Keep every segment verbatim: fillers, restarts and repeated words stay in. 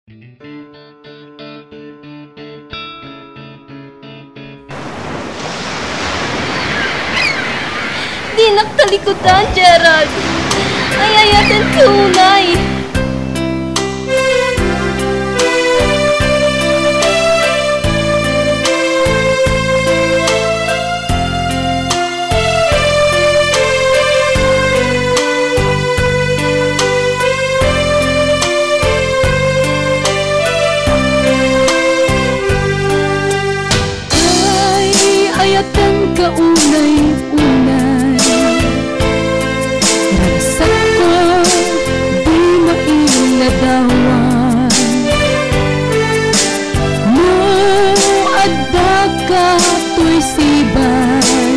Di nagtalikudan, Gerald. Ay ayatan tunay. Unay-unay ragsak ko di mailadawan mo adda ka to'y sibay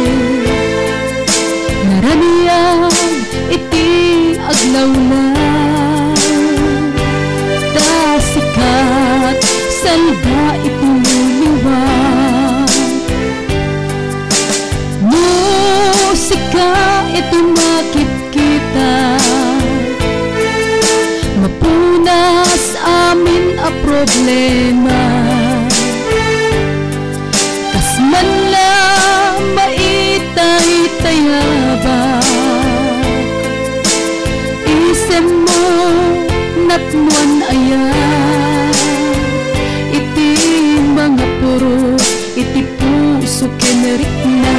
naraniyang iti aglawlan ta sikat salba itululiwan musika ito makikita mapunas amin a problema kas man lang maitay-tayaba isem mo natmuan ayan iti mga puros iti puso kinerik na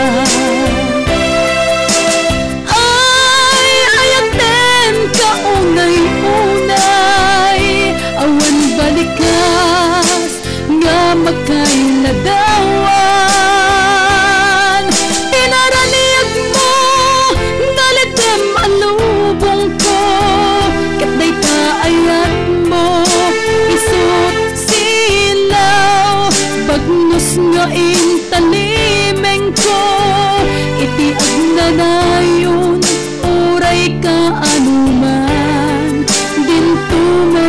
magkailadawan pinaraniag mo nalitem alubong ko katday kaayat mo isut silaw bagnos nga intalimeng ko iti agnanayon uray ka anuman dinto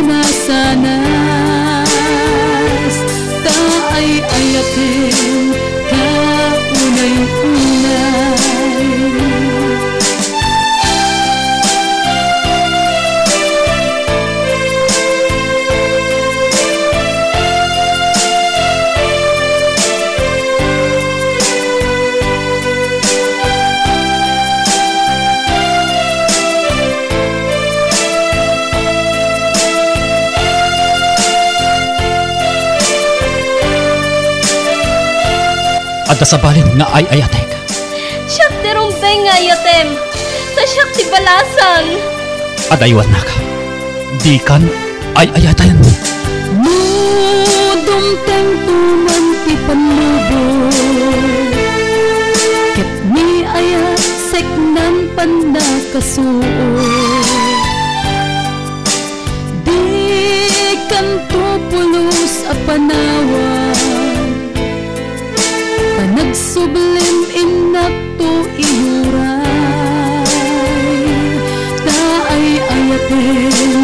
manasanas ta ay ayatin ka unay-unay. Adda sa balin nga ay ayatek. Siyak ti rumbeng nga ayatem. Sa siyak ti balasan. Adaywan na ka. Di kan ay ayatayan. Mudumteng tuman ti panlubo ket ni ayat seknan panda kasuo di kan tupulos a panawan nagsublim inak to iyuray ta ay ayaten